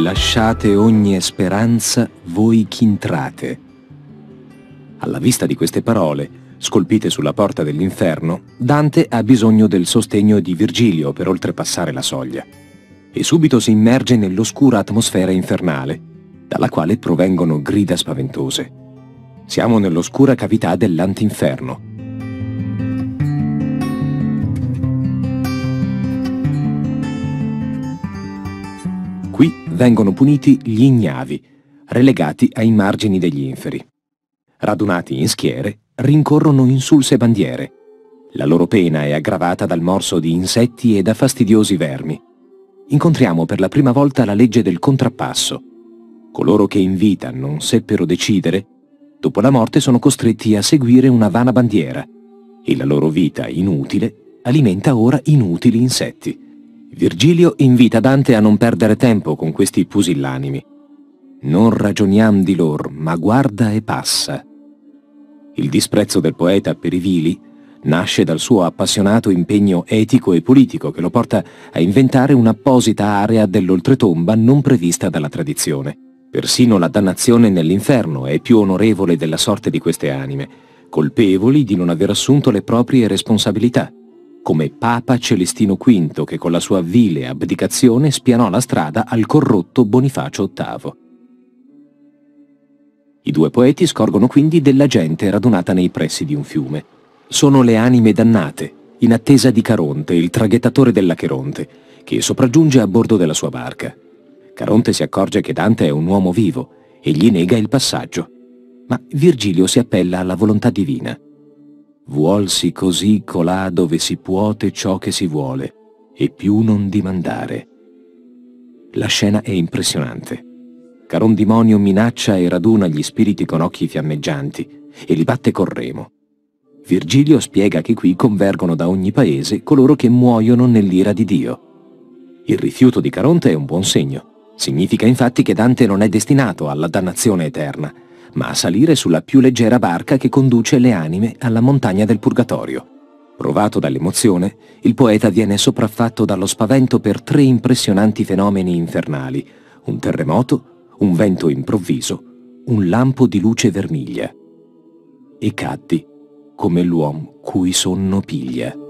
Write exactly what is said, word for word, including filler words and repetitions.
Lasciate ogni speranza voi ch'intrate. Alla vista di queste parole, scolpite sulla porta dell'inferno, Dante ha bisogno del sostegno di Virgilio per oltrepassare la soglia. E subito si immerge nell'oscura atmosfera infernale, dalla quale provengono grida spaventose. Siamo nell'oscura cavità dell'antinferno. Qui vengono puniti gli ignavi, relegati ai margini degli inferi. Radunati in schiere, rincorrono insulse bandiere. La loro pena è aggravata dal morso di insetti e da fastidiosi vermi. Incontriamo per la prima volta la legge del contrappasso. Coloro che in vita non seppero decidere, dopo la morte sono costretti a seguire una vana bandiera, e la loro vita inutile alimenta ora inutili insetti. Virgilio invita Dante a non perdere tempo con questi pusillanimi. Non ragioniam di lor, ma guarda e passa. Il disprezzo del poeta per i vili nasce dal suo appassionato impegno etico e politico che lo porta a inventare un'apposita area dell'oltretomba non prevista dalla tradizione. Persino la dannazione nell'inferno è più onorevole della sorte di queste anime, colpevoli di non aver assunto le proprie responsabilità, come Papa Celestino quinto che con la sua vile abdicazione spianò la strada al corrotto Bonifacio ottavo. I due poeti scorgono quindi della gente radunata nei pressi di un fiume. Sono le anime dannate, in attesa di Caronte, il traghettatore dell'Acheronte, che sopraggiunge a bordo della sua barca. Caronte si accorge che Dante è un uomo vivo e gli nega il passaggio, ma Virgilio si appella alla volontà divina. Vuolsi così colà dove si puote ciò che si vuole, e più non dimandare. La scena è impressionante. Carondimonio minaccia e raduna gli spiriti con occhi fiammeggianti e li batte col remo. Virgilio spiega che qui convergono da ogni paese coloro che muoiono nell'ira di Dio. Il rifiuto di Caronte è un buon segno. Significa infatti che Dante non è destinato alla dannazione eterna, ma a salire sulla più leggera barca che conduce le anime alla montagna del Purgatorio. Provato dall'emozione, il poeta viene sopraffatto dallo spavento per tre impressionanti fenomeni infernali: un terremoto, un vento improvviso, un lampo di luce vermiglia. E caddi come l'uom cui sonno piglia.